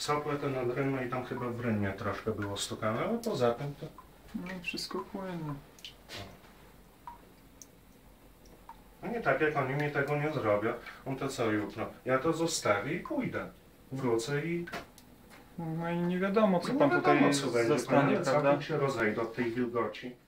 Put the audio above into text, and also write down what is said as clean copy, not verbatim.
copłę to nad rynną i tam chyba w rynnie troszkę było stukane, ale poza tym to... No i wszystko płynie. No nie tak, jak oni mi tego nie zrobią, no to co jutro? Ja to zostawię i pójdę. Wrócę i... No i nie wiadomo, co nie tam wiadomo, tutaj co będzie, zostanie, ale prawda? całkiem się rozejdę od tej wilgoci.